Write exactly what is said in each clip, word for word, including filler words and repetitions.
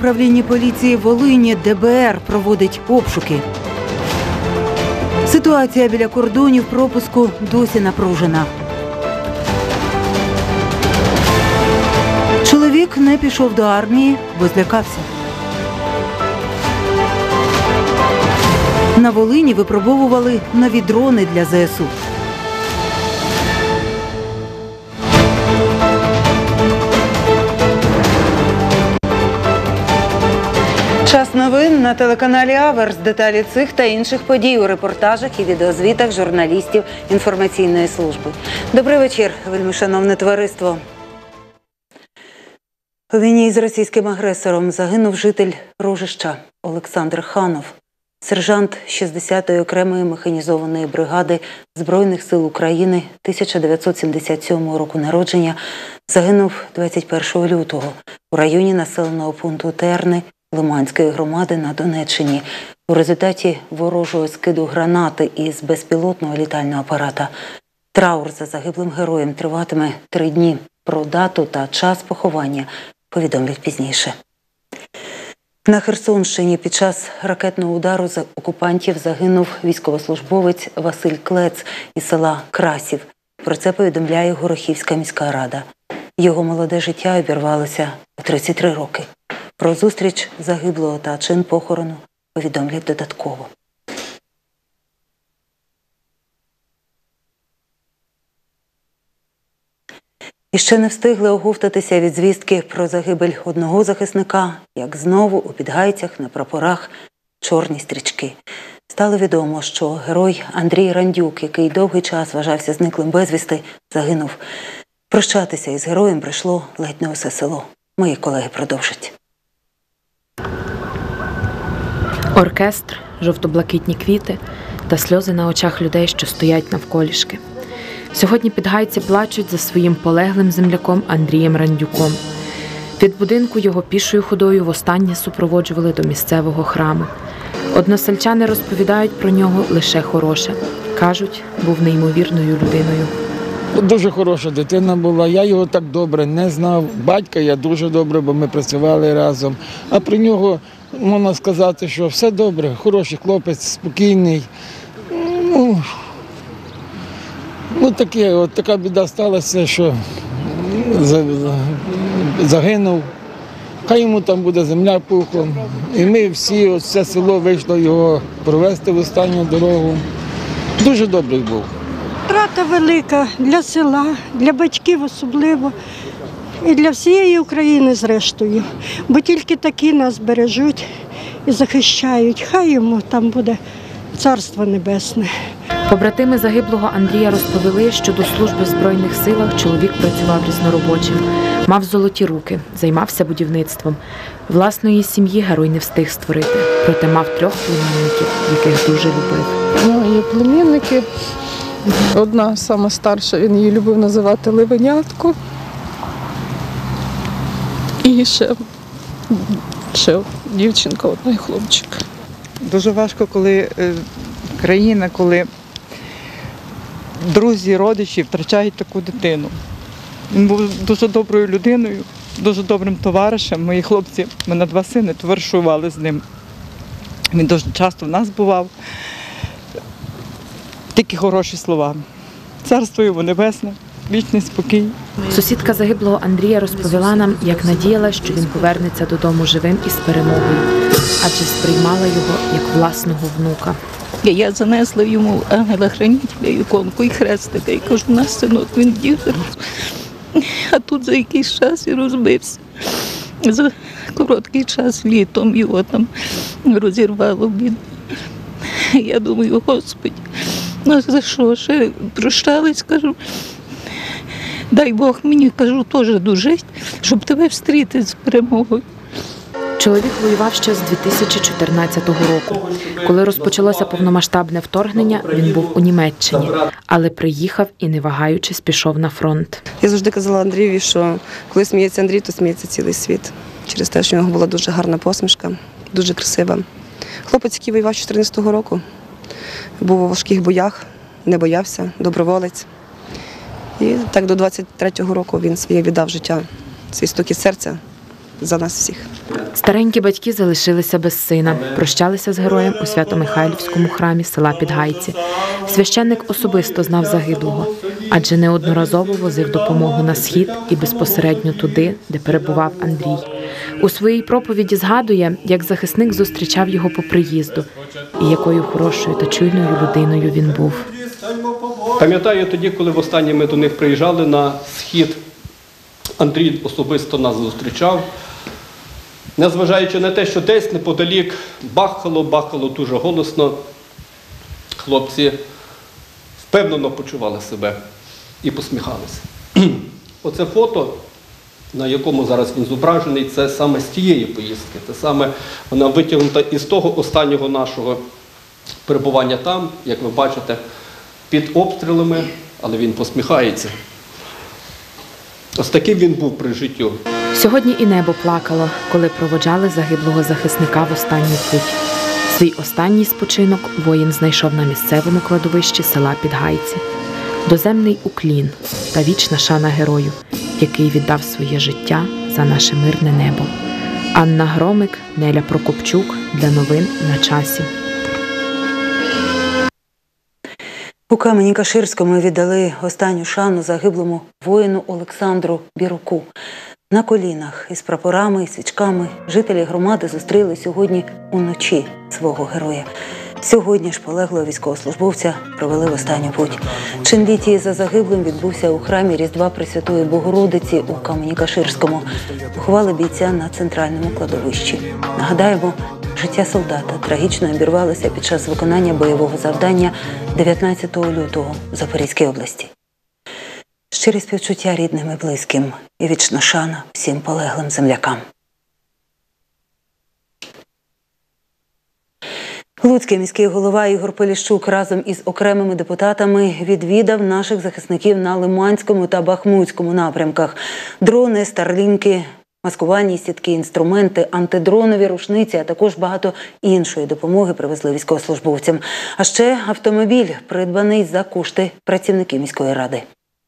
управлінні поліції Волині де бе ер проводить обшуки. Ситуація біля кордонів пропуску досі напружена. Чоловік не пішов до армії, бо злякався. На Волині випробовували нові дрони для зе ес у. Час новин на телеканалі Аверс. Деталі цих та інших подій у репортажах і відеозвітах журналістів інформаційної служби. Добрий вечір, вельмишановне товариство. У війні з російським агресором загинув житель Рожища Олександр Ханов. Сержант шістдесятої окремої механізованої бригади Збройних сил України тисяча дев'ятсот сімдесят сьомого року народження загинув двадцять першого лютого у районі населеного пункту Терни Лиманської громади на Донеччині у результаті ворожого скиду гранати із безпілотного літального апарата. Траур за загиблим героєм триватиме три дні. Про дату та час поховання повідомлять пізніше. На Херсонщині під час ракетного удару з окупантів загинув військовослужбовець Василь Клец із села Красів. Про це повідомляє Горохівська міська рада. Його молоде життя обірвалося у тридцять три роки. Про зустріч загиблого та чин похорону повідомлять додатково. І ще не встигли оговтатися від звістки про загибель одного захисника, як знову у Підгайцях на прапорах чорні стрічки. Стало відомо, що герой Андрій Рандюк, який довгий час вважався зниклим безвісти, загинув. Прощатися із героєм прийшло ледь не усе село. Мої колеги продовжать. Оркестр, жовто-блакитні квіти та сльози на очах людей, що стоять навколішки. Сьогодні підгайці плачуть за своїм полеглим земляком Андрієм Рандюком. Від будинку його пішою ходою востаннє супроводжували до місцевого храму. Односельчани розповідають про нього лише хороше. Кажуть, був неймовірною людиною. Дуже хороша дитина була, я його так добре не знав. Батька я дуже добре, бо ми працювали разом. А про нього можна сказати, що все добре, хороший хлопець, спокійний. Ну, ну таке, от така біда сталася, що загинув. Хай йому там буде земля пухом. І ми всі, ось це село вийшло його провести в останню дорогу. Дуже добрий був. Втрата велика для села, для батьків особливо і для всієї України зрештою. Бо тільки такі нас бережуть і захищають. Хай йому там буде царство небесне. Побратими загиблого Андрія розповіли, що до служби в Збройних силах чоловік працював різноробочим. Мав золоті руки, займався будівництвом. Власної сім'ї герой не встиг створити, проте мав трьох племінників, яких дуже любив. У нього є племінники. Одна, сама старша, він її любив називати Ливенятко. І ще, ще дівчинка, одна і хлопчик. Дуже важко, коли країна, коли друзі, родичі втрачають таку дитину. Він був дуже доброю людиною, дуже добрим товаришем. Мої хлопці, в мене два сини, товаришували з ним. Він дуже часто в нас бував. Тільки хороші слова. Царство йому небесне, вічний спокій. Сусідка загиблого Андрія розповіла нам, як надіялась, що він повернеться додому живим і з перемогою, адже сприймала його як власного внука. Я занесла йому ангела-хранителя, іконку і хрестика, і кажу, наш синок, він дівчина. А тут за якийсь час і розбився. За короткий час літом його там розірвало. Я думаю, Господи, ну за що, ще прощались, кажу, дай Бог мені, кажу, теж дожить, щоб тебе встріти з перемогою. Чоловік воював ще з дві тисячі чотирнадцятого року. Коли розпочалося повномасштабне вторгнення, він був у Німеччині, але приїхав і, не вагаючись, пішов на фронт. Я завжди казала Андрієві, що коли сміється Андрій, то сміється цілий світ. Через те, що у нього була дуже гарна посмішка, дуже красива. Хлопець, який воював з чотирнадцятого року, був у важких боях, не боявся, доброволець. І так до двадцять третього року він своє віддав життя, свій стукіт серця за нас всіх. Старенькі батьки залишилися без сина, прощалися з героєм у Свято-Михайлівському храмі села Підгайці. Священник особисто знав загиблого, адже неодноразово возив допомогу на схід і безпосередньо туди, де перебував Андрій. У своїй проповіді згадує, як захисник зустрічав його по приїзду і якою хорошою та чуйною людиною він був. Пам'ятаю тоді, коли востаннє ми до них приїжджали на схід, Андрій особисто нас зустрічав. Незважаючи на те, що десь неподалік бахало, бахало дуже голосно, хлопці впевнено почували себе і посміхалися. Оце фото, на якому зараз він зображений, це саме з тієї поїздки. Це саме вона витягнута із того останнього нашого перебування там, як ви бачите, під обстрілами, але він посміхається. Ось таким він був при життю. Сьогодні і небо плакало, коли проводжали загиблого захисника в останню путь. Свій останній спочинок воїн знайшов на місцевому кладовищі села Підгайці. Доземний уклін та вічна шана герою, який віддав своє життя за наше мирне небо. Анна Громик, Неля Прокопчук для новин на часі. У Камені-Каширському віддали останню шану загиблому воїну Олександру Біруку. На колінах із прапорами і свічками жителі громади зустріли сьогодні уночі свого героя. Сьогодні ж полеглого військовослужбовця провели в останню путь. Чин літії за загиблим відбувся у храмі Різдва Пресвятої Богородиці у Камені-Каширському. Поховали бійця на центральному кладовищі. Нагадаємо, життя солдата трагічно обірвалося під час виконання бойового завдання дев'ятнадцятого лютого в Запорізькій області. Щирі співчуття рідним і близьким і вічна шана всім полеглим землякам. Луцький міський голова Ігор Поліщук разом із окремими депутатами відвідав наших захисників на Лиманському та Бахмутському напрямках. Дрони, старлінки, маскувальні сітки, інструменти, антидронові рушниці, а також багато іншої допомоги привезли військовослужбовцям. А ще автомобіль, придбаний за кошти працівників міської ради.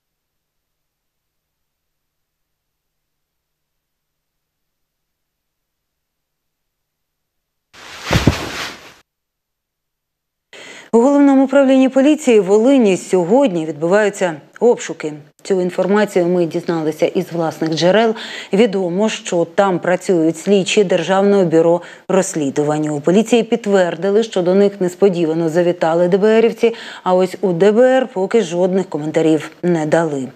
У Головному управлінні поліції Волині сьогодні відбуваються обшуки. Цю інформацію ми дізналися із власних джерел. Відомо, що там працюють слідчі Державного бюро розслідувань. У поліції підтвердили, що до них несподівано завітали ДБРівці, а ось у ДБР поки жодних коментарів не дали.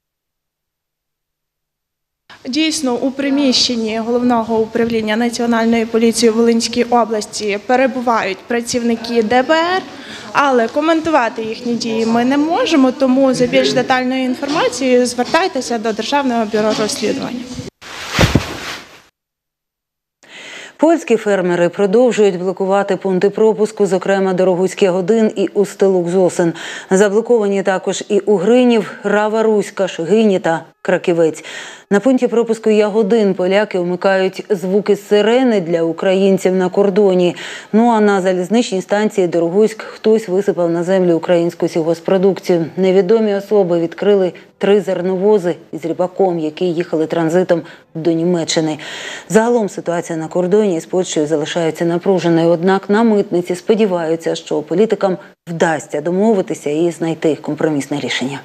Дійсно, у приміщенні Головного управління Національної поліції у Волинській області перебувають працівники ДБР, але коментувати їхні дії ми не можемо, тому за більш детальною інформацією звертайтеся до Державного бюро розслідувань. Польські фермери продовжують блокувати пункти пропуску, зокрема Дорогуцьке-Годин і Устилук-Зосин. Заблоковані також і Угринів, Рава-Руська, Шегині та Краківець. На пункті пропуску Ягодин поляки вмикають звуки сирени для українців на кордоні. Ну а на залізничній станції Дорогуцьк хтось висипав на землю українську сільгоспродукцію. Невідомі особи відкрили три зерновози із ріпаком, які їхали транзитом до Німеччини. Загалом ситуація на кордоні з Польщею залишається напруженою, однак на митниці сподіваються, що політикам вдасться домовитися і знайти компромісне рішення.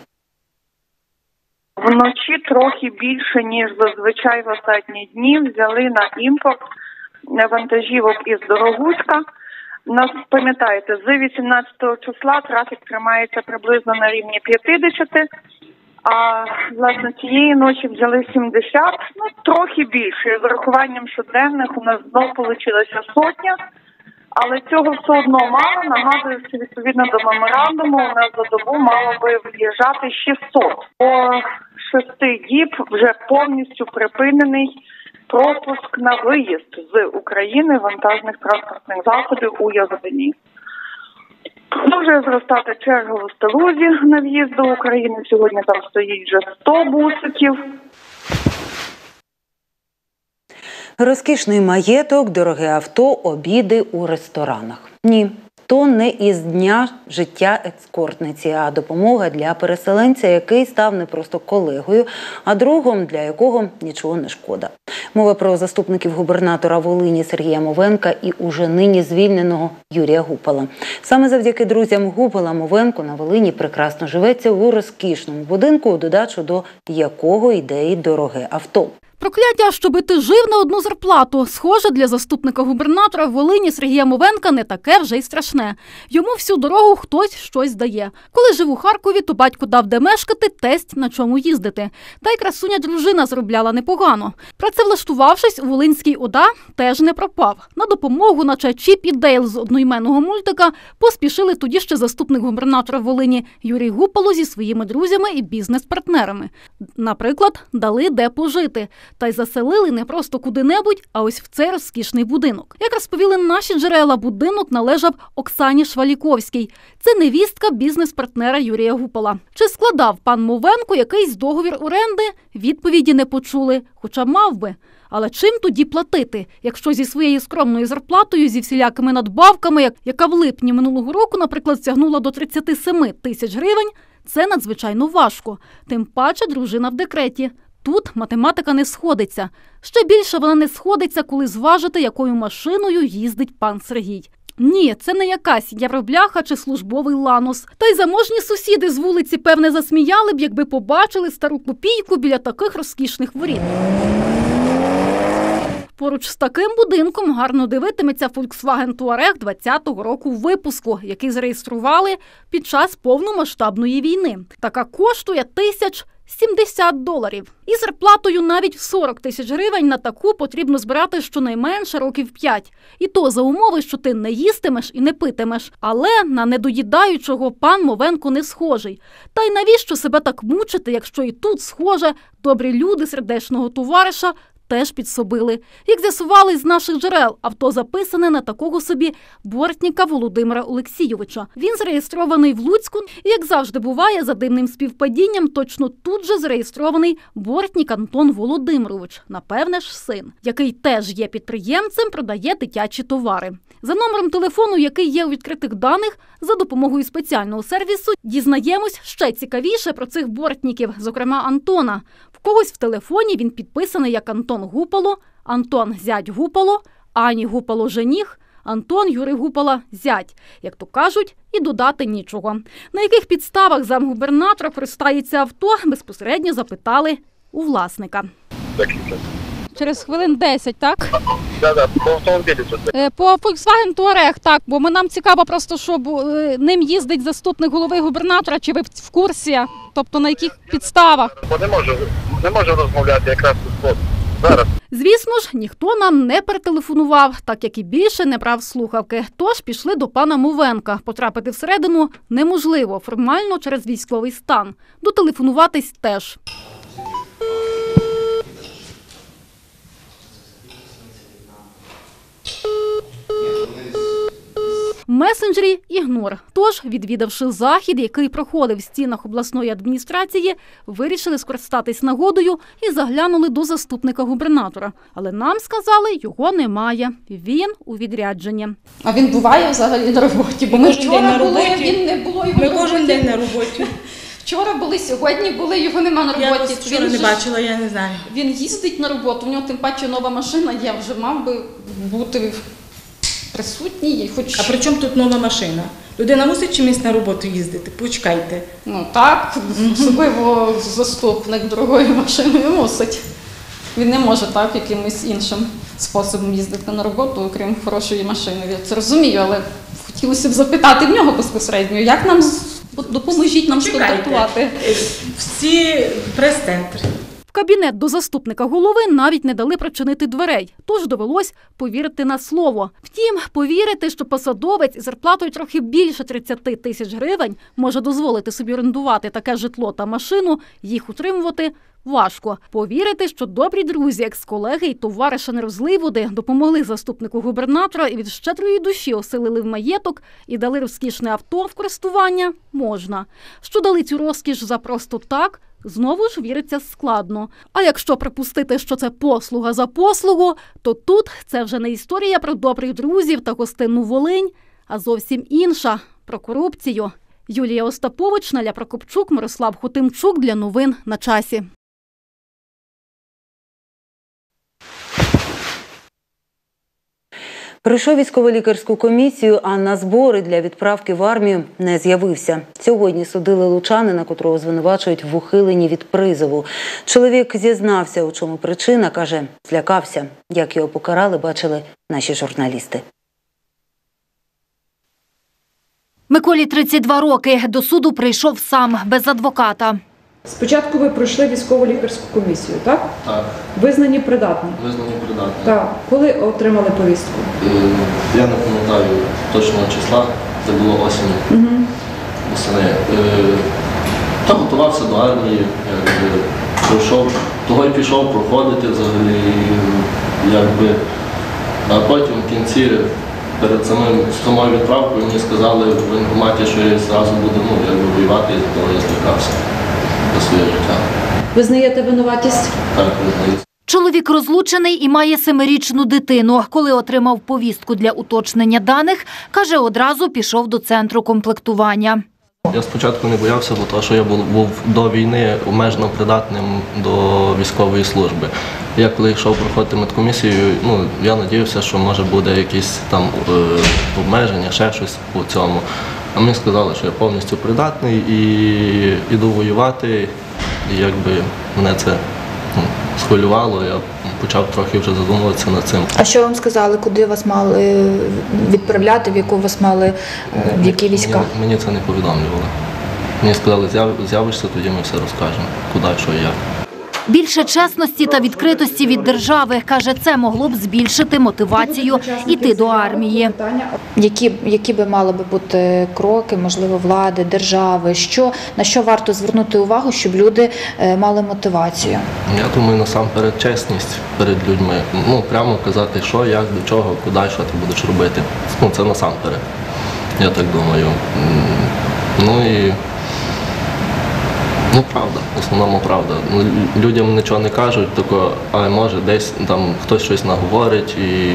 Вночі трохи більше, ніж зазвичай в останні дні, взяли на імпорт вантажівок із Дорогуцька. Нас, пам'ятаєте, з вісімнадцятого числа трафік тримається приблизно на рівні п'ятдесят, а, власне, цієї ночі взяли сімдесят, ну, трохи більше. З урахуванням щоденних у нас знов вийшла сотня, але цього все одно мало. Нагадую, що відповідно до меморандуму у нас за добу мало би виїжджати шістсот. По шести діб вже повністю припинений пропуск на виїзд з України вантажних транспортних засобів у Ягодині. Продовжує зростати черга в Устилузі на в'їзд до України. Сьогодні там стоїть вже сто бусиків. Розкішний маєток, дороге авто, обіди у ресторанах. Ні, то не із дня життя ескортниці, а допомога для переселенця, який став не просто колегою, а другом, для якого нічого не шкода. Мова про заступників губернатора Волині Сергія Мовенка і уже нині звільненого Юрія Гупала. Саме завдяки друзям Гупала Мовенку на Волині прекрасно живеться у розкішному будинку, у додачу до якого йде й дороге авто. Прокляття, щоби ти жив на одну зарплату. Схоже, для заступника губернатора в Волині Сергія Мовенка не таке вже й страшне. Йому всю дорогу хтось щось дає. Коли жив у Харкові, то батько дав де мешкати, тесть на чому їздити. Та й красуня дружина заробляла непогано. Працевлаштувавшись, у Волинській ОДА теж не пропав. На допомогу, наче Чіп і Дейл з одноіменного мультика, поспішили тоді ще заступник губернатора в Волині Юрій Гупало зі своїми друзями і бізнес-партнерами. Наприклад, дали де пожити. Та й заселили не просто куди-небудь, а ось в цей розкішний будинок. Як розповіли наші джерела, будинок належав Оксані Шваліковській. Це невістка бізнес-партнера Юрія Гупала. Чи складав пан Мовенко якийсь договір оренди? Відповіді не почули, хоча мав би. Але чим тоді платити, якщо зі своєю скромною зарплатою, зі всілякими надбавками, яка в липні минулого року, наприклад, сягнула до тридцять сім тисяч гривень, це надзвичайно важко. Тим паче дружина в декреті. Тут математика не сходиться. Ще більше вона не сходиться, коли зважити, якою машиною їздить пан Сергій. Ні, це не якась євробляха чи службовий ланос. Та й заможні сусіди з вулиці, певне, засміяли б, якби побачили стару копійку біля таких розкішних воріт. Поруч з таким будинком гарно дивитиметься Volkswagen Touareg двадцятого року випуску, який зареєстрували під час повномасштабної війни. Така коштує тисяч сімдесят доларів. І зарплатою навіть в сорок тисяч гривень на таку потрібно збирати щонайменше років п'ять. І то за умови, що ти не їстимеш і не питимеш. Але на недоїдаючого пан Мовенко не схожий. Та й навіщо себе так мучити, якщо і тут, схоже, добрі люди сердечного товариша теж підсобили. Як з'ясували з наших джерел, авто записане на такого собі бортника Володимира Олексійовича. Він зареєстрований в Луцьку і, як завжди буває, за дивним співпадінням, точно тут же зареєстрований бортник Антон Володимирович, напевне ж син, який теж є підприємцем, продає дитячі товари. За номером телефону, який є у відкритих даних, за допомогою спеціального сервісу дізнаємось ще цікавіше про цих бортників, зокрема Антона. В когось в телефоні він підписаний як Антон Гупало, Антон зять Гупало, Ані Гупало жених, Антон Юрій Гупала зять. Як то кажуть, і додати нічого. На яких підставах замгубернатора користається авто, безпосередньо запитали у власника. Через хвилин десять, так? Так, так, по автомобілі тут. По Volkswagen Touareg, так, бо ми нам цікаво просто, щоб ним їздить заступник голови губернатора, чи ви в курсі, тобто на яких підставах? Бо не можу, не можу розмовляти якраз тут зараз. Звісно ж, ніхто нам не перетелефонував, так як і більше не брав слухавки. Тож пішли до пана Мовенка. Потрапити всередину неможливо, формально через військовий стан. Дотелефонуватись теж. В месенджері – ігнор. Тож, відвідавши захід, який проходив в стінах обласної адміністрації, вирішили скористатись нагодою і заглянули до заступника губернатора. Але нам сказали, його немає. Він у відрядженні. А він буває взагалі на роботі? Бо ми вчора були, він не було його на роботі. Ми кожен день на роботі. Вчора були, сьогодні були, його нема на роботі. Я вчора не бачила, я не знаю. Він їздить на роботу, у нього тим паче нова машина є, вже мав би бути присутній. Хоч... А при чому тут нова машина? Людина мусить чимось на роботу їздити, почекайте. Ну так, особливо заступник дорогою машиною мусить. Він не може так якимось іншим способом їздити на роботу, окрім хорошої машини. Я це розумію, але хотілося б запитати в нього безпосередньо, як нам, допоможіть нам сконтактувати. Всі прес-центри. В кабінет до заступника голови навіть не дали прочинити дверей, тож довелось повірити на слово. Втім, повірити, що посадовець із зарплатою трохи більше тридцять тисяч гривень може дозволити собі орендувати таке житло та машину, їх утримувати важко. Повірити, що добрі друзі, екс-колеги і товариша Нерозливоди допомогли заступнику губернатора і від щедрої душі оселили в маєток і дали розкішне авто в користування можна. Що дали цю розкіш за просто так, знову ж віриться складно. А якщо припустити, що це послуга за послугу, то тут це вже не історія про добрих друзів та гостинну Волинь, а зовсім інша – про корупцію. Юлія Остапович, Наля Прокопчук, Мирослав Хотимчук для новин на часі. Пройшов військово-лікарську комісію, а на збори для відправки в армію не з'явився. Сьогодні судили лучанина, котрого звинувачують в ухиленні від призову. Чоловік зізнався, у чому причина, каже, злякався. Як його покарали, бачили наші журналісти. Миколі тридцять два роки. До суду прийшов сам, без адвоката. Спочатку ви пройшли військово-лікарську комісію, так? Так. Визнані придатні? Визнані придатні. Так. Коли отримали повістку? Е, Я не пам'ятаю точного числа, це було осінь. Угу. Восени. Е, Та готувався до армії, якби пройшов, того й пішов проходити взагалі, якби. А потім в кінці, перед самим самою відправкою, мені сказали в воєнкоматі, що я зразу буду ну, якби, воювати, і того я злякався за своє життя. Визнаєте винуватість? Так, визнаю. Чоловік розлучений і має семирічну дитину. Коли отримав повістку для уточнення даних, каже, одразу пішов до центру комплектування. Я спочатку не боявся, бо того, що я був, був до війни обмежено придатним до військової служби. Я коли йшов проходити медкомісію, ну, я сподівався, що може буде якісь там е, обмеження, ще щось по цьому. А мені сказали, що я повністю придатний і йду воювати, і якби мене це ну, схвилювало, я почав трохи вже задумуватися над цим. А що вам сказали, куди вас мали відправляти, в яку вас мали, в які війська? Мені, мені це не повідомлювали. Мені сказали, з'явишся, тоді ми все розкажемо, куди, що і як. Більше чесності та відкритості від держави, каже, це могло б збільшити мотивацію йти до армії. Які, які би мали би бути кроки, можливо, влади, держави, що, на що варто звернути увагу, щоб люди мали мотивацію? Я думаю, насамперед чесність перед людьми. Ну, прямо казати, що, як, до чого, куди, що ти будеш робити. Ну, це насамперед, я так думаю. Ну і Ну, правда, в основному правда. Людям нічого не кажуть, тако, але може десь там хтось щось наговорить і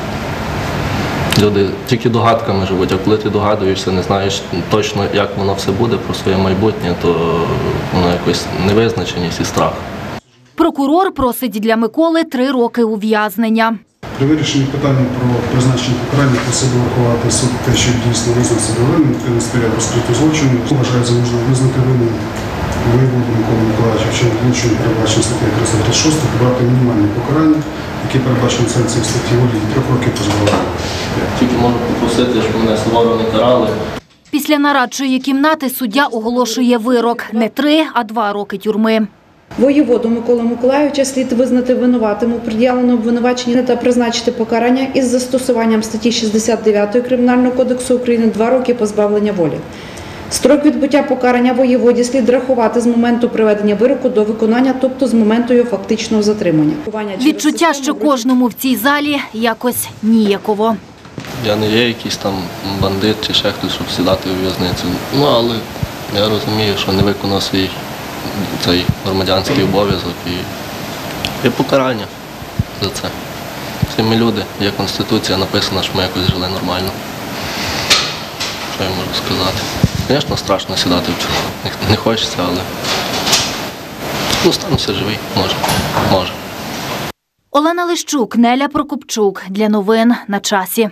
люди тільки догадками живуть, а коли ти догадуєшся, не знаєш точно, як воно все буде про своє майбутнє, то воно якось невизначеність і страх. Прокурор просить для Миколи три роки ув'язнення. При вирішенні питання про призначення покарання просив врахувати суд те, що дійсно визнав себе винним, та не сприяв розкриттю злочину. Вважає за можливо визнати винним воєводу Миколу Миколаївича, вчинив злочину, передбачено статтею триста тридцять шість, обрати мінімальне покарання, яке передбачено санкції в статті волі, трьох років позбавлення. Тільки можу попросити, щоб мене суворо не карали. Після нарадчої кімнати суддя оголошує вирок – не три, а два роки тюрми. Воєводу Миколу Миколаївича слід визнати винуватим у пред'явленому обвинуваченні та призначити покарання із застосуванням статті шістдесят дев'ять Кримінального кодексу України два роки позбавлення волі. Строк відбуття покарання воєводі слід рахувати з моменту приведення вироку до виконання, тобто з моменту його фактичного затримання. Відчуття, що кожному в цій залі якось ніяково. Я не є якийсь там бандит чи ще хтось, щоб сідати у в'язницю. Ну, але я розумію, що не виконав свій цей громадянський обов'язок і є покарання за це. Всі ми люди, є Конституція, написано, що ми якось жили нормально. Що я можу сказати? Звісно, страшно сідати в тюрму. Не хочеться, але ну, стануся живий, може. може. Олена Лищук, Неля Прокопчук. Для новин на часі.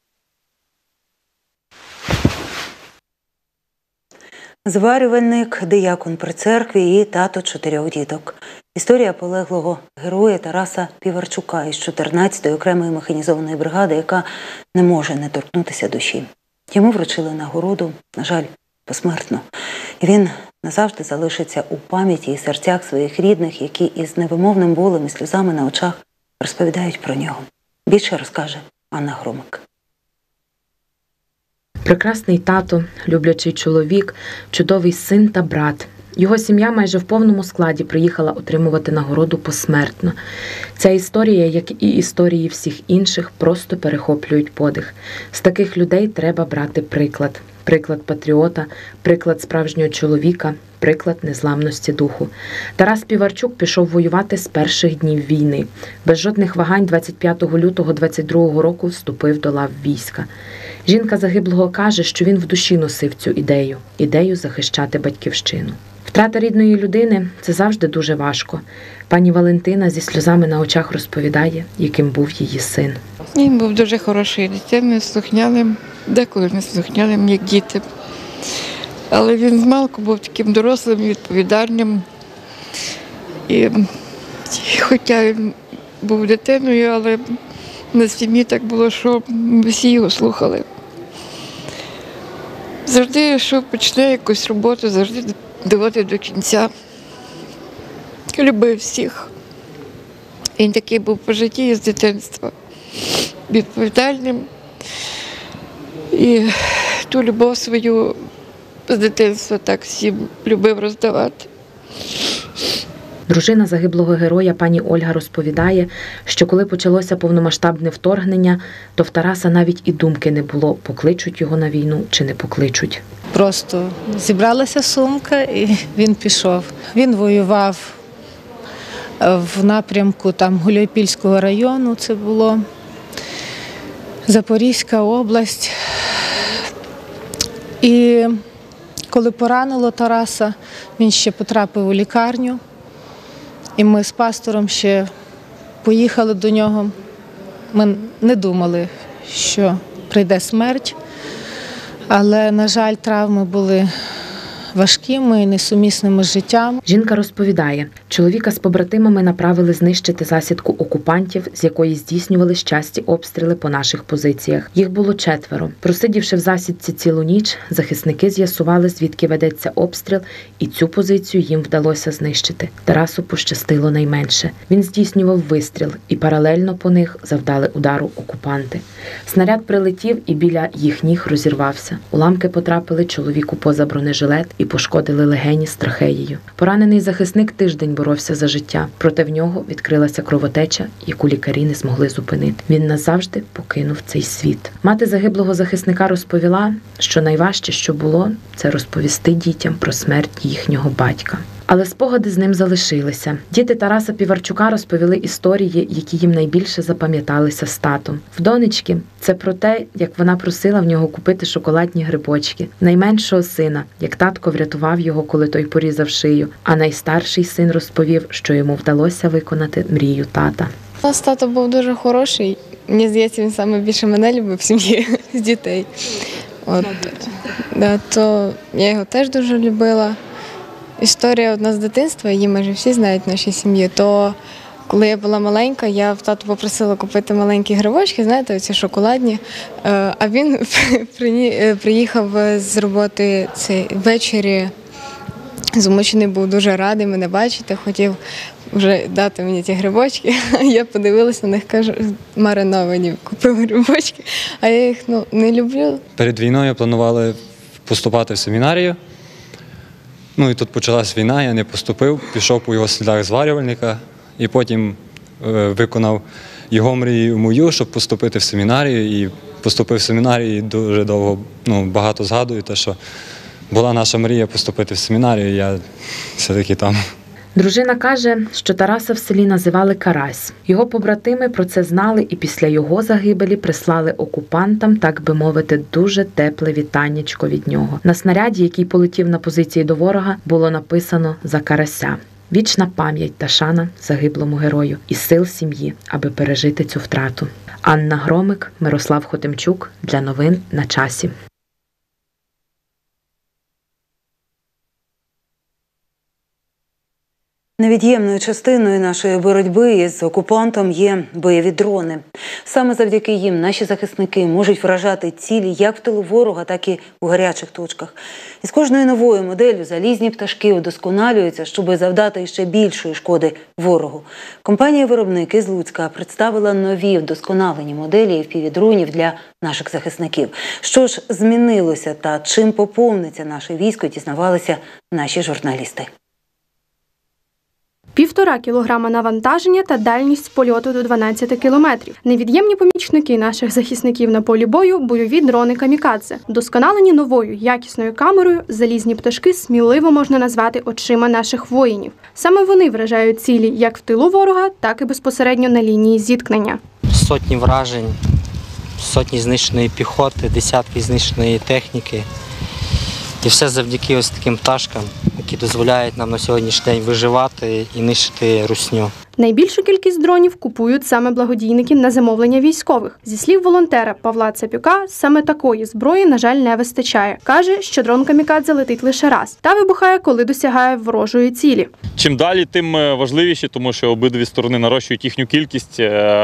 Зварювальник, диякон при церкві і тато чотирьох діток. Історія полеглого героя Тараса Піварчука із чотирнадцятої окремої механізованої бригади, яка не може не торкнутися душі. Йому вручили нагороду, на жаль, посмертно. І він назавжди залишиться у пам'яті і серцях своїх рідних, які із невимовним болем і сльозами на очах розповідають про нього. Більше розкаже Анна Громик. Прекрасний тато, люблячий чоловік, чудовий син та брат. Його сім'я майже в повному складі приїхала отримувати нагороду посмертно. Ця історія, як і історії всіх інших, просто перехоплюють подих. З таких людей треба брати приклад. Приклад патріота, приклад справжнього чоловіка, приклад незламності духу. Тарас Піварчук пішов воювати з перших днів війни. Без жодних вагань двадцять п'ятого лютого двадцять другого року вступив до лав війська. Жінка загиблого каже, що він в душі носив цю ідею – ідею захищати батьківщину. Втрата рідної людини – це завжди дуже важко. Пані Валентина зі сльозами на очах розповідає, яким був її син. Він був дуже хорошою дитиною, слухняним, деколи не слухняним, як діти. Але він змалку був таким дорослим, відповідальним. І, хоча він був дитиною, але на сім'ї так було, що всі його слухали. Завжди, якщо почне якусь роботу, завжди доводив до кінця. Любив всіх. Він такий був по житті з дитинства. Відповідальним. І ту любов свою з дитинства так всім любив роздавати. Дружина загиблого героя пані Ольга розповідає, що коли почалося повномасштабне вторгнення, то в Тараса навіть і думки не було, покличуть його на війну чи не покличуть. Просто зібралася сумка і він пішов. Він воював в напрямку там Гуляйпільського району, це було Запорізька область. І коли поранило Тараса, він ще потрапив у лікарню. І ми з пастором ще поїхали до нього. Ми не думали, що прийде смерть, але, на жаль, травми були важкими і несумісними з життям. Жінка розповідає, чоловіка з побратимами направили знищити засідку окупантів, з якої здійснювали часті обстріли по наших позиціях. Їх було четверо. Просидівши в засідці цілу ніч, захисники з'ясували, звідки ведеться обстріл, і цю позицію їм вдалося знищити. Тарасу пощастило найменше. Він здійснював вистріл, і паралельно по них завдали удару окупанти. Снаряд прилетів і біля їх ніг розірвався. Уламки потрапили чоловіку поза бронежилет і пошкодили легені з трахеєю. Поранений захисник тиждень боровся за життя, проте в нього відкрилася кровотеча, яку лікарі не змогли зупинити. Він назавжди покинув цей світ. Мати загиблого захисника розповіла, що найважче, що було, це розповісти дітям про смерть їхнього батька. Але спогади з ним залишилися. Діти Тараса Піварчука розповіли історії, які їм найбільше запам'яталися з татом. В донечки – це про те, як вона просила в нього купити шоколадні грибочки. Найменшого сина, як татко врятував його, коли той порізав шию. А найстарший син розповів, що йому вдалося виконати мрію тата. У нас тато був дуже хороший. Мені здається, він саме більше мене любив в сім'ї з дітей. От. Да, то я його теж дуже любила. Історія одна з дитинства, її майже всі знають в нашій сім'ї, то коли я була маленька, я в тату попросила купити маленькі грибочки, знаєте, оці шоколадні, а він приїхав з роботи цей ввечері, змучений був, дуже радий мене бачити, хотів вже дати мені ті грибочки, я подивилася на них, кажу, мариновані, купив грибочки, а я їх ну, не люблю. Перед війною планували поступати в семінарію. Ну і тут почалась війна, я не поступив, пішов по його слідах зварювальника і потім е, виконав його мрію мою, щоб поступити в семінарію. І поступив в семінарію і дуже довго, ну, багато згадую, те, що була наша мрія поступити в семінарію, і я все-таки там. Дружина каже, що Тараса в селі називали Карась. Його побратими про це знали і після його загибелі прислали окупантам, так би мовити, дуже тепле вітаннячко від нього. На снаряді, який полетів на позиції до ворога, було написано «За Карася». Вічна пам'ять та шана загиблому герою і сил сім'ї, аби пережити цю втрату. Анна Громик, Мирослав Хотимчук. Для новин на часі. Невід'ємною частиною нашої боротьби із окупантом є бойові дрони. Саме завдяки їм наші захисники можуть вражати цілі як в тилу ворога, так і у гарячих точках. І з кожною новою моделлю залізні пташки удосконалюються, щоб завдати ще більшої шкоди ворогу. Компанія-виробник із Луцька представила нові вдосконалені моделі еф пі ві-дронів для наших захисників. Що ж змінилося та чим поповниться наше військо, дізнавалися наші журналісти. Півтора кілограма навантаження та дальність польоту до дванадцяти кілометрів. Невід'ємні помічники наших захисників на полі бою – бойові дрони «Камікадзе». Досконалені новою, якісною камерою, залізні пташки сміливо можна назвати очима наших воїнів. Саме вони вражають цілі як в тилу ворога, так і безпосередньо на лінії зіткнення. Сотні вражень, сотні знищеної піхоти, десятки знищеної техніки. І все завдяки ось таким пташкам, які дозволяють нам на сьогоднішній день виживати і нищити русню. Найбільшу кількість дронів купують саме благодійники на замовлення військових. Зі слів волонтера Павла Цапюка, саме такої зброї, на жаль, не вистачає. Каже, що дрон камікадзе летить лише раз та вибухає, коли досягає ворожої цілі. Чим далі, тим важливіше, тому що обидві сторони нарощують їхню кількість.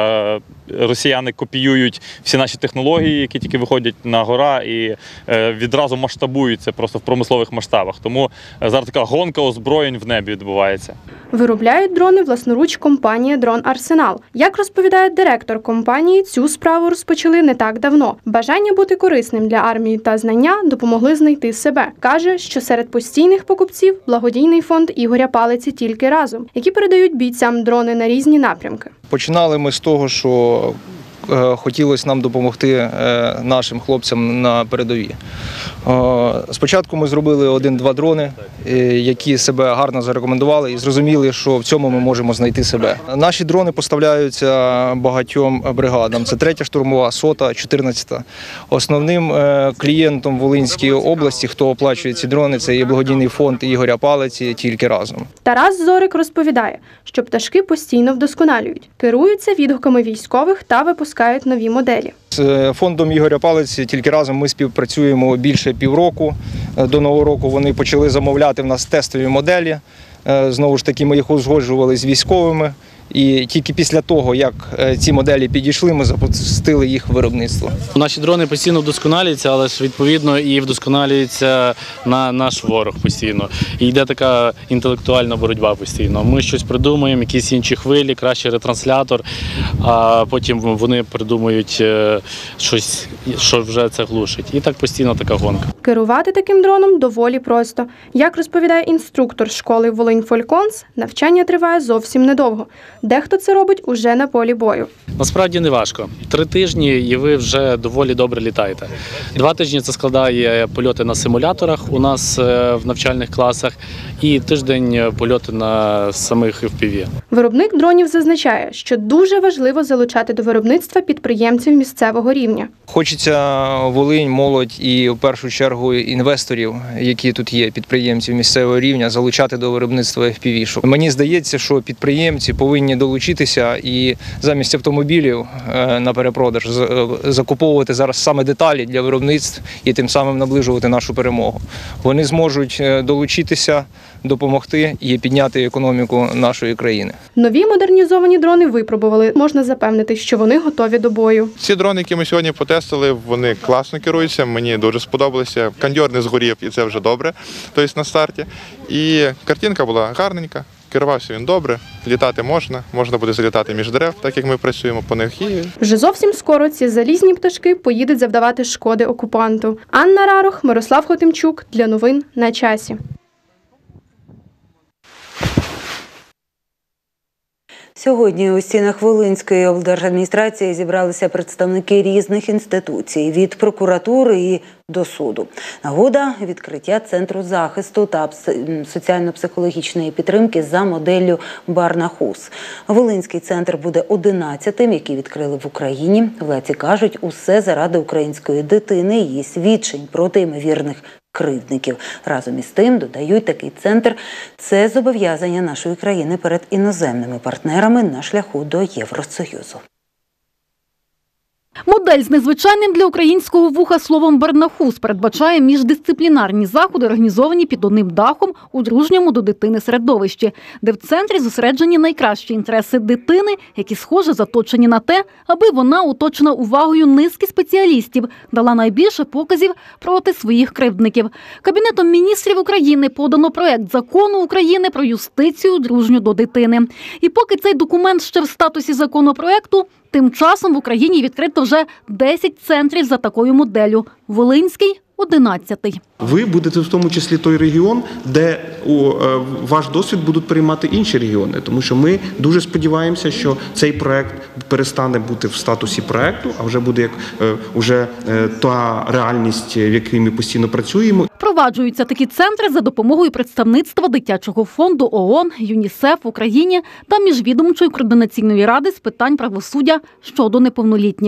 Росіяни копіюють всі наші технології, які тільки виходять на гора, і відразу масштабуються просто в промислових масштабах. Тому зараз така гонка озброєнь в небі відбувається. Виробляють дрони власноруч компанія «Дрон Арсенал». Як розповідає директор компанії, цю справу розпочали не так давно. Бажання бути корисним для армії та знання допомогли знайти себе. Каже, що серед постійних покупців благодійний фонд Ігоря Палиці «Тільки разом», які передають бійцям дрони на різні напрямки. Починали ми з того, що хотілося нам допомогти нашим хлопцям на передовій. Спочатку ми зробили один-два дрони, які себе гарно зарекомендували і зрозуміли, що в цьому ми можемо знайти себе. Наші дрони поставляються багатьом бригадам. Це третя штурмова, сота, чотирнадцята. Основним клієнтом Волинської області, хто оплачує ці дрони, це є благодійний фонд Ігоря Палиці «Тільки разом». Тарас Зорик розповідає, що пташки постійно вдосконалюють, керуються відгуками військових та випускають нові моделі. З фондом Ігоря Палиці «Тільки разом» ми співпрацюємо більше півроку. До Нового року вони почали замовляти в нас тестові моделі. Знову ж таки, ми їх узгоджували з військовими. І тільки після того, як ці моделі підійшли, ми запустили їх в виробництво. Наші дрони постійно вдосконалюються, але ж відповідно і вдосконалюється на наш ворог постійно. І йде така інтелектуальна боротьба постійно. Ми щось придумуємо, якісь інші хвилі, кращий ретранслятор, а потім вони придумують щось, що вже це глушить. І так постійно така гонка. Керувати таким дроном доволі просто. Як розповідає інструктор школи Волинь Фольконс, навчання триває зовсім недовго. Дехто це робить уже на полі бою. Насправді не важко. Три тижні і ви вже доволі добре літаєте. Два тижні це складає польоти на симуляторах у нас в навчальних класах і тиждень польоти на самих еф пі ві. Виробник дронів зазначає, що дуже важливо залучати до виробництва підприємців місцевого рівня. Хочеться Волинь, молодь і в першу чергу інвесторів, які тут є, підприємців місцевого рівня, залучати до виробництва еф пі ві. Мені здається, що підприємці повинні долучитися і замість автомобілів на перепродаж закуповувати зараз саме деталі для виробництв і тим самим наближувати нашу перемогу. Вони зможуть долучитися, допомогти і підняти економіку нашої країни. Нові модернізовані дрони випробували. Можна запевнити, що вони готові до бою. Ці дрони, які ми сьогодні потестили, вони класно керуються, мені дуже сподобалися. Кондьор не згорів, і це вже добре, тобто на старті. І картинка була гарненька. Керувався він добре, літати можна, можна буде залітати між дерев, так як ми працюємо по них. І... Вже зовсім скоро ці залізні пташки поїдуть завдавати шкоди окупанту. Анна Рарох, Мирослав Хотимчук. Для новин на часі. Сьогодні у стінах Волинської облдержадміністрації зібралися представники різних інституцій – від прокуратури і до суду. Нагода – відкриття Центру захисту та соціально-психологічної підтримки за моделлю Барнахус. Волинський центр буде одинадцятим, який відкрили в Україні. Владці кажуть, усе заради української дитини і її свідчень проти ймовірних кривдників. Разом із тим, додають, такий центр – це зобов'язання нашої країни перед іноземними партнерами на шляху до Євросоюзу. Модель з незвичайним для українського вуха словом «Барнахус» передбачає міждисциплінарні заходи, організовані під одним дахом у дружньому до дитини середовищі, де в центрі зосереджені найкращі інтереси дитини, які, схоже, заточені на те, аби вона, оточена увагою низки спеціалістів, дала найбільше показів проти своїх кривдників. Кабінетом міністрів України подано проект закону України про юстицію дружню до дитини. І поки цей документ ще в статусі законопроекту, тим часом в Україні відкрито вже десять центрів за такою моделлю. Волинський – одинадцятий. Ви будете в тому числі той регіон, де у, е, ваш досвід будуть приймати інші регіони. Тому що ми дуже сподіваємося, що цей проект перестане бути в статусі проекту, а вже буде як е, уже, е, та реальність, в якій ми постійно працюємо. Впроваджуються такі центри за допомогою представництва Дитячого фонду ООН, ЮНІСЕФ в Україні та Міжвідомчої координаційної ради з питань правосуддя щодо неповнолітніх.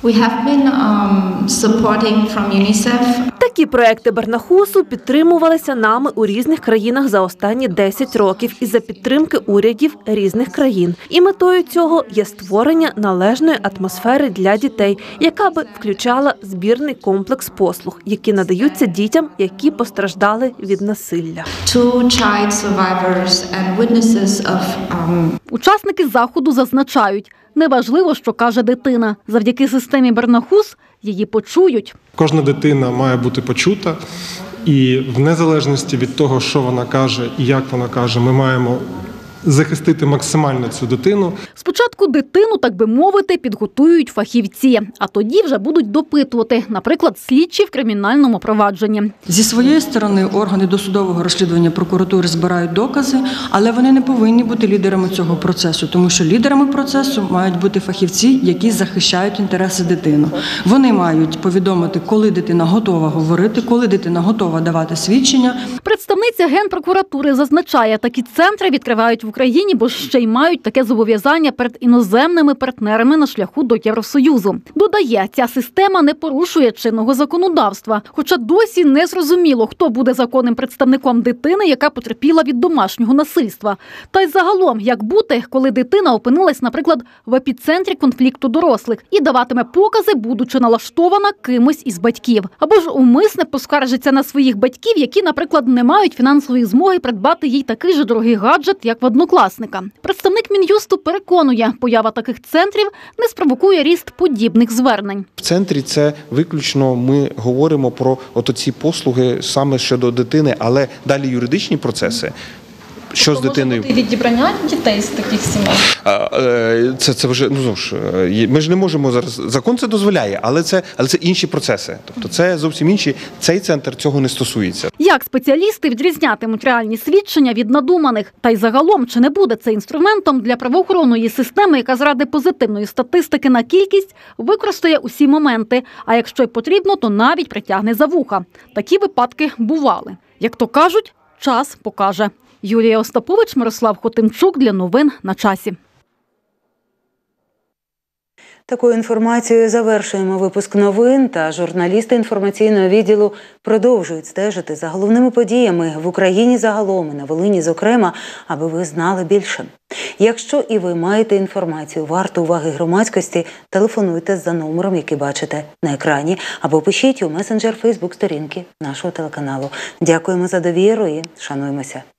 We have been um, supporting from UNICEF. Такі проекти Барнахусу підтримувалися нами у різних країнах за останні десять років із-за підтримки урядів різних країн. І метою цього є створення належної атмосфери для дітей, яка би включала збірний комплекс послуг, які надаються дітям, які постраждали від насилля. To child survivors and witnesses of um... Учасники заходу зазначають, неважливо, що каже дитина. Завдяки системі Барнахус її почують. Кожна дитина має бути почута, і в незалежності від того, що вона каже і як вона каже, ми маємо захистити максимально цю дитину. Спочатку дитину, так би мовити, підготують фахівці, а тоді вже будуть допитувати, наприклад, слідчі в кримінальному провадженні. Зі своєї сторони органи досудового розслідування прокуратури збирають докази, але вони не повинні бути лідерами цього процесу, тому що лідерами процесу мають бути фахівці, які захищають інтереси дитини. Вони мають повідомити, коли дитина готова говорити, коли дитина готова давати свідчення. Представниця Генпрокуратури зазначає, такі центри відкривають в Україні, бо ще й мають таке зобов'язання перед іноземними партнерами на шляху до Євросоюзу. Додає, ця система не порушує чинного законодавства, хоча досі не зрозуміло, хто буде законним представником дитини, яка потерпіла від домашнього насильства. Та й загалом, як бути, коли дитина опинилась, наприклад, в епіцентрі конфлікту дорослих і даватиме покази, будучи налаштована кимось із батьків. Або ж умисне поскаржиться на своїх батьків, які, наприклад, не мають фінансової змоги придбати їй такий же дорогий гаджет, як в однокласника. Представник Мін'юсту переконує, поява таких центрів не спровокує ріст подібних звернень. В центрі це виключно ми говоримо про оці послуги саме щодо дитини, але далі юридичні процеси. Що тобто, з дитиною? Може бути відібрання дітей з таких сімей? Це, це вже, ну, ж, ми ж не можемо зараз, закон це дозволяє, але це, але це інші процеси. Тобто це зовсім інші, цей центр цього не стосується. Як спеціалісти відрізнятимуть реальні свідчення від надуманих? Та й загалом, чи не буде це інструментом для правоохоронної системи, яка заради позитивної статистики на кількість використає усі моменти, а якщо й потрібно, то навіть притягне за вуха. Такі випадки бували. Як то кажуть, час покаже. Юлія Остапович, Мирослав Хотимчук для новин на часі. Такою інформацією завершуємо випуск новин, та журналісти інформаційного відділу продовжують стежити за головними подіями в Україні загалом і на Волині зокрема, аби ви знали більше. Якщо і ви маєте інформацію варту уваги громадськості, телефонуйте за номером, який бачите на екрані, або пишіть у месенджер Фейсбук-сторінки нашого телеканалу. Дякуємо за довіру і шануємося.